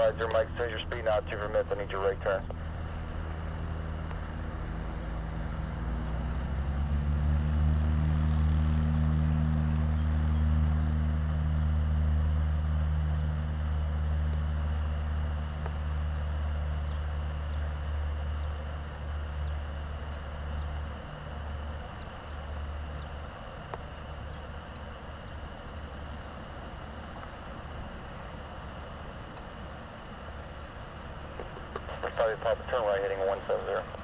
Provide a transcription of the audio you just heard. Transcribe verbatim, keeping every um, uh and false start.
five zero Mike, says your speed now two permits. I need your right turn. Sorry, Papa, turn right heading one seven zero.